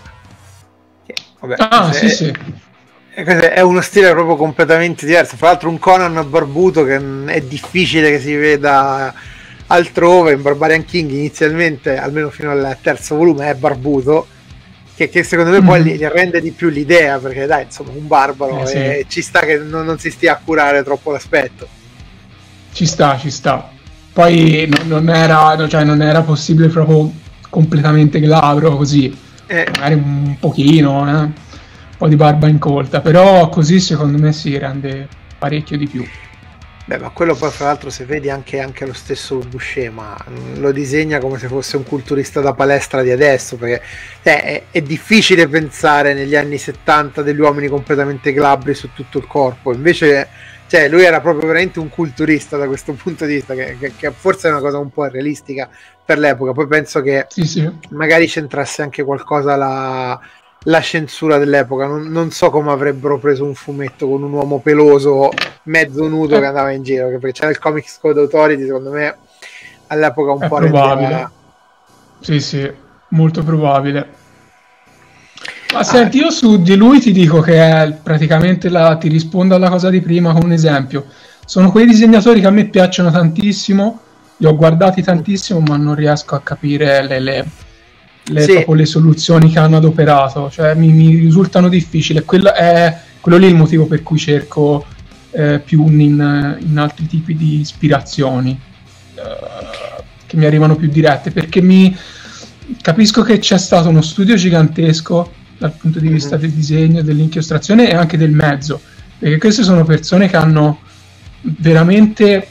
Sì. È uno stile proprio completamente diverso. Fra l'altro un Conan barbuto che è difficile che si veda altrove. In Barbarian King inizialmente, almeno fino al terzo volume, è barbuto, che secondo me poi gli rende di più l'idea, perché dai, insomma, un barbaro, e ci sta che non si stia a curare troppo l'aspetto. Ci sta. Poi non era possibile proprio completamente glabro così, magari un pochino, un po' di barba incolta, però così secondo me si rende parecchio di più. Beh, ma quello poi fra l'altro, se vedi anche lo stesso Buscema lo disegna come se fosse un culturista da palestra di adesso, perché è difficile pensare negli anni 70 degli uomini completamente glabri su tutto il corpo. Invece lui era proprio veramente un culturista da questo punto di vista, che forse è una cosa un po' irrealistica per l'epoca. Poi penso che magari c'entrasse anche qualcosa la censura dell'epoca. Non so come avrebbero preso un fumetto con un uomo peloso mezzo nudo che andava in giro, perché c'era il Comics Code Authority, secondo me all'epoca un po' probabile. Sì, molto probabile. Ma senti, io su di lui ti dico che è praticamente ti rispondo alla cosa di prima con un esempio. Sono quei disegnatori che a me piacciono tantissimo, li ho guardati tantissimo, ma non riesco a capire proprio le soluzioni che hanno adoperato, cioè mi risultano difficili. Quello lì il motivo per cui cerco più in altri tipi di ispirazioni che mi arrivano più dirette, perché capisco che c'è stato uno studio gigantesco dal punto di vista del disegno, dell'inchiostrazione e anche del mezzo, perché queste sono persone che hanno veramente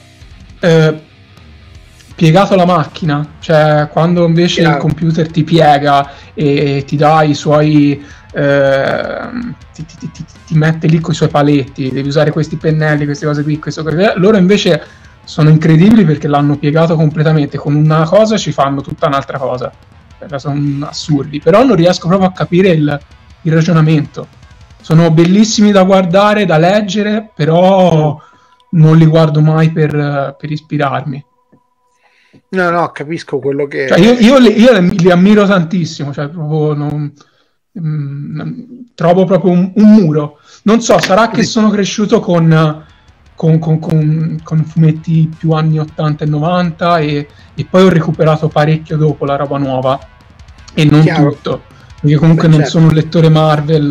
piegato la macchina, cioè quando invece il computer ti piega e ti dà i suoi ti mette lì con i suoi paletti, devi usare questi pennelli, queste cose qui, loro invece sono incredibili perché l'hanno piegato completamente, con una cosa ci fanno tutta un'altra cosa, sono assurdi, però non riesco proprio a capire il ragionamento. Sono bellissimi da guardare, da leggere, però non li guardo mai per ispirarmi. No, capisco quello che... Cioè, io li ammiro tantissimo, cioè proprio trovo proprio un muro. Non so, sarà che sono cresciuto con fumetti più anni 80 e 90 e poi ho recuperato parecchio dopo la roba nuova, e non tutto, perché comunque non sono un lettore Marvel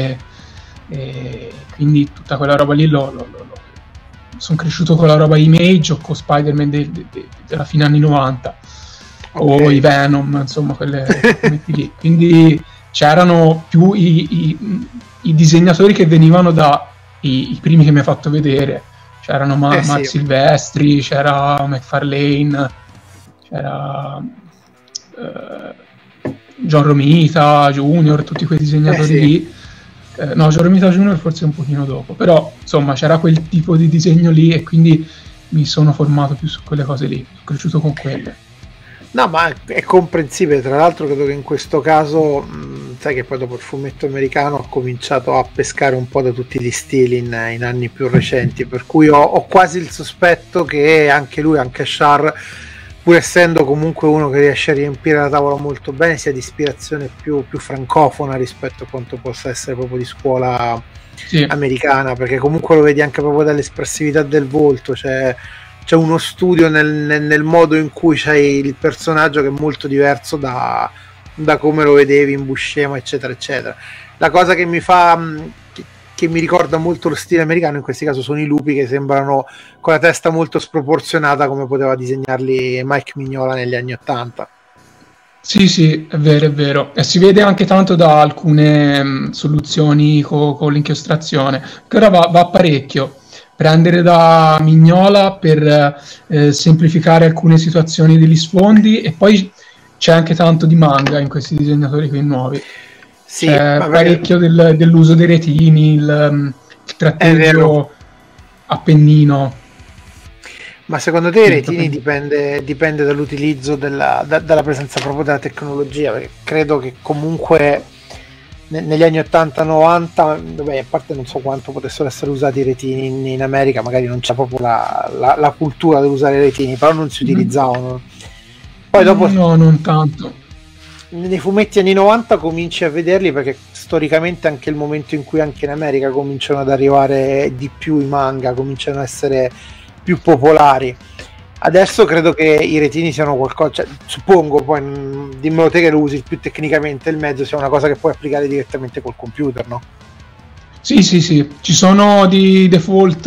e quindi tutta quella roba lì sono cresciuto con la roba Image o con Spider-Man della fine anni 90 o i Venom, insomma quelle fumetti lì, quindi c'erano più i disegnatori che venivano da i primi che mi ha fatto vedere. C'erano Mark Silvestri, c'era McFarlane, c'era John Romita Junior, tutti quei disegnatori lì. No, John Romita Junior forse un pochino dopo, però insomma c'era quel tipo di disegno lì e quindi mi sono formato più su quelle cose lì, sono cresciuto con quelle. No, ma è comprensibile, tra l'altro credo che in questo caso, sai che poi dopo il fumetto americano ho cominciato a pescare un po' da tutti gli stili in anni più recenti, per cui ho quasi il sospetto che anche lui, anche Char, pur essendo comunque uno che riesce a riempire la tavola molto bene, sia di ispirazione più francofona rispetto a quanto possa essere proprio di scuola americana, perché comunque lo vedi anche proprio dall'espressività del volto, c'è uno studio nel modo in cui c'hai il personaggio che è molto diverso da come lo vedevi in Buscema, eccetera eccetera. La cosa che mi fa che mi ricorda molto lo stile americano in questi casi sono i lupi, che sembrano con la testa molto sproporzionata come poteva disegnarli Mike Mignola negli anni '80. Sì, è vero. E si vede anche tanto da alcune soluzioni con l'inchiostrazione, che ora va parecchio. Prendere da Mignola per semplificare alcune situazioni degli sfondi, e poi c'è anche tanto di manga in questi disegnatori qui nuovi. Sì, c'è parecchio dell'uso dei retini, il tratteggio Appennino. Ma secondo te i retini dipende dall'utilizzo dalla presenza proprio della tecnologia? Perché credo che comunque negli anni 80-90, vabbè, a parte non so quanto potessero essere usati i retini in America, magari non c'è proprio la cultura di usare i retini, però non si utilizzavano. Poi dopo no, non tanto. Nei fumetti anni 90 cominci a vederli, perché storicamente anche il momento in cui anche in America cominciano ad arrivare di più i manga, cominciano a essere più popolari. Adesso credo che i retini siano qualcosa, cioè, suppongo, poi dimmelo te che lo usi più tecnicamente, il mezzo sia una cosa che puoi applicare direttamente col computer, no? Sì, ci sono di default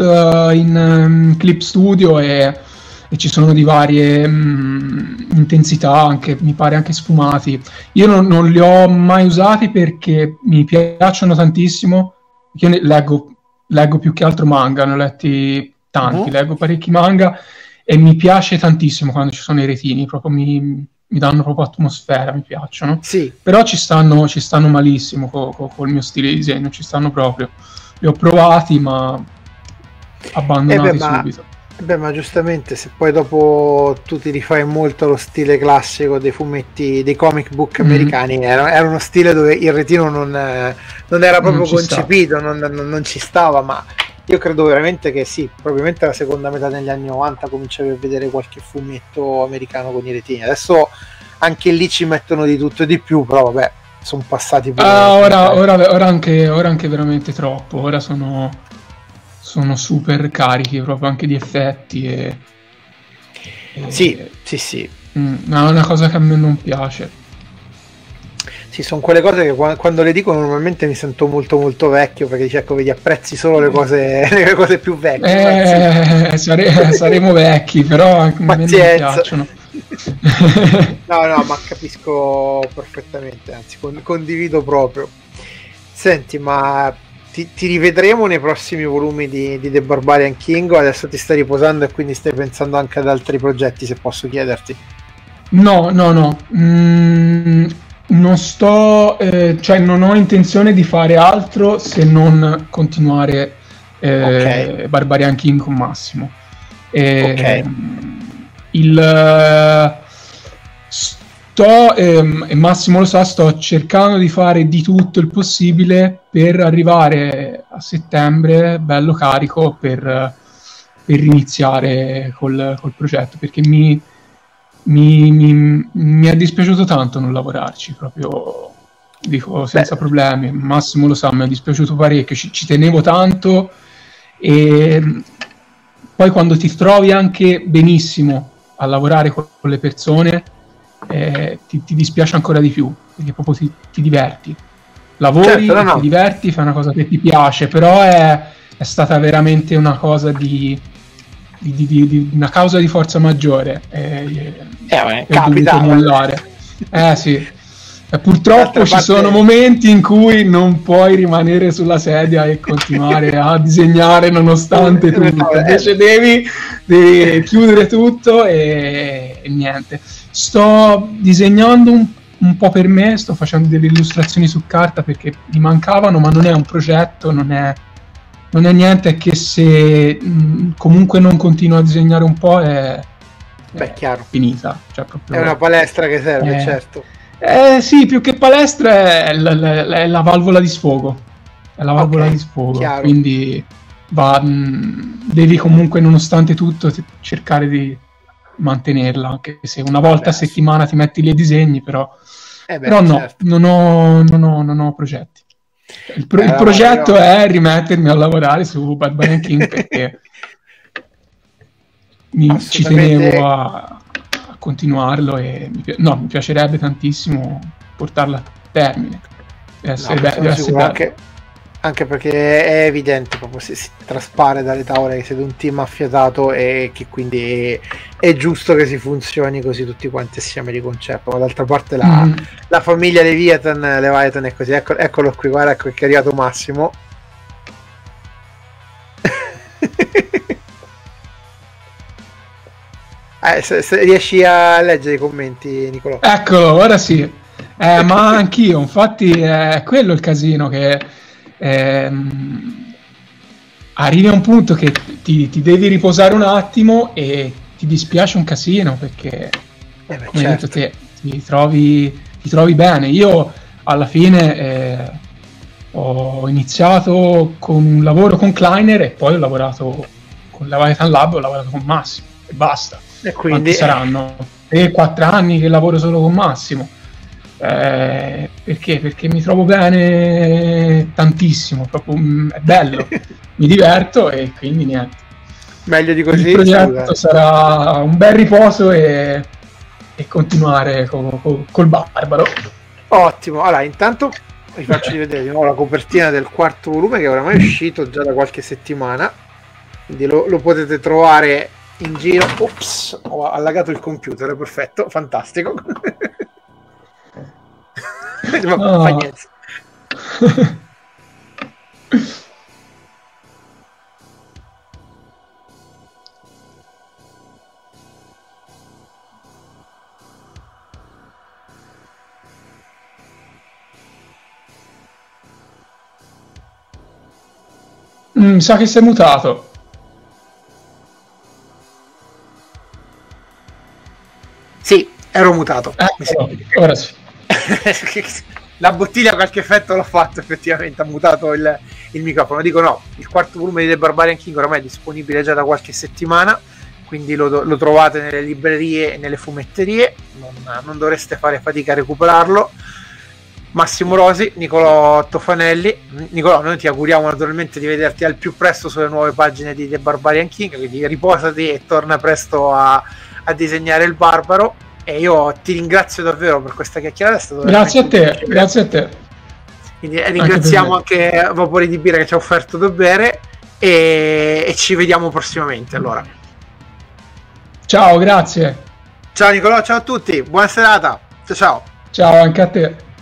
in Clip Studio e ci sono di varie intensità, anche mi pare anche sfumati. Io non li ho mai usati perché mi piacciono tantissimo. Io leggo più che altro manga, ne ho letti tanti, leggo parecchi manga e mi piace tantissimo quando ci sono i retini, proprio mi danno proprio atmosfera, mi piacciono. Sì. Però ci stanno malissimo col mio stile di disegno, ci stanno proprio. Li ho provati ma abbandonati subito. Ma giustamente, se poi dopo tu ti rifai molto allo stile classico dei fumetti, dei comic book americani, era uno stile dove il retino non era proprio concepito, non ci stava, ma io credo veramente che sì, probabilmente la seconda metà degli anni 90 cominciavi a vedere qualche fumetto americano con i retini. Adesso anche lì ci mettono di tutto e di più, però vabbè, sono passati pure ora anche veramente troppo. Ora sono super carichi proprio anche di effetti sì. È una cosa che a me non piace. Sì, sono quelle cose che quando le dico normalmente mi sento molto molto vecchio, perché dici, ecco, vedi, apprezzi solo le cose più vecchie. Saremo vecchi, però anche a me non piacciono. No, ma capisco perfettamente, anzi condivido proprio. Senti, ma ti rivedremo nei prossimi volumi di The Barbarian King, o adesso ti stai riposando e quindi stai pensando anche ad altri progetti, se posso chiederti? No. Non sto, cioè non ho intenzione di fare altro se non continuare Barbarian King con Massimo. E Massimo lo sa, sto cercando di fare di tutto il possibile per arrivare a settembre bello carico per iniziare col progetto, perché mi mi è dispiaciuto tanto non lavorarci, proprio dico senza problemi. Massimo lo sa, mi è dispiaciuto parecchio, ci tenevo tanto, e poi quando ti trovi anche benissimo a lavorare con le persone, ti dispiace ancora di più, perché proprio ti diverti, lavori, ti diverti, fai una cosa che ti piace, però è stata veramente una cosa di una causa di forza maggiore, capita mollare. Sì. Purtroppo ci sono momenti in cui non puoi rimanere sulla sedia e continuare a disegnare nonostante tutto, invece devi chiudere tutto e niente. Sto disegnando un po' per me, sto facendo delle illustrazioni su carta perché mi mancavano, ma non è un progetto, non è niente che se comunque non continuo a disegnare un po' è chiaro, finita. Cioè, proprio, è una palestra che serve, certo. Sì, più che palestra è la valvola di sfogo. È la valvola di sfogo, chiaro. Quindi devi comunque, nonostante tutto, cercare di mantenerla, anche se una volta a settimana ti metti lì e disegni, però no, certo. non ho progetti. Il progetto è rimettermi a lavorare su Barbarian King perché ci tenevo a continuarlo e mi piacerebbe tantissimo portarlo a termine. Deve essere anche perché è evidente, proprio si traspare dalle tavole che siete un team affiatato e che quindi è giusto che si funzioni così tutti quanti assieme di concerto. Ma d'altra parte la famiglia Leviathan è così. Eccolo qui, guarda, ecco che è arrivato Massimo. Se riesci a leggere i commenti, Nicolò. Eccolo, ora sì. Ma anch'io, infatti è quello il casino, che arrivi a un punto che ti devi riposare un attimo e ti dispiace un casino perché come hai detto te, ti trovi bene. Io alla fine ho iniziato con un lavoro con Kleiner e poi ho lavorato con Leviathan Lab, ho lavorato con Massimo e basta. E quindi saranno 3-4 anni che lavoro solo con Massimo. Perché mi trovo bene tantissimo, proprio è bello, mi diverto e quindi niente. Meglio di così. Il progetto sarà un bel riposo e continuare col Barbaro. Ottimo. Allora, intanto vi faccio rivedere di nuovo la copertina del quarto volume, che oramai è uscito già da qualche settimana, quindi lo potete trovare in giro. Ops, ho allagato il computer, perfetto, fantastico. Fa niente. Mi sa che sei mutato. Sì, ero mutato. Ora sì. La bottiglia qualche effetto l'ha fatto, effettivamente ha mutato il microfono. Dico no, il quarto volume di The Barbarian King ormai è disponibile già da qualche settimana, quindi lo trovate nelle librerie e nelle fumetterie, non dovreste fare fatica a recuperarlo. Massimo Rosi, Nicolò Tofanelli. Nicolò, noi ti auguriamo naturalmente di vederti al più presto sulle nuove pagine di The Barbarian King, quindi riposati e torna presto a disegnare il Barbaro. E io ti ringrazio davvero per questa chiacchierata. Grazie a te. Quindi ringraziamo anche Vapori di Birra che ci ha offerto da bere e ci vediamo prossimamente allora. Ciao, grazie. Ciao Nicolò, ciao a tutti, buona serata. Ciao. Ciao anche a te.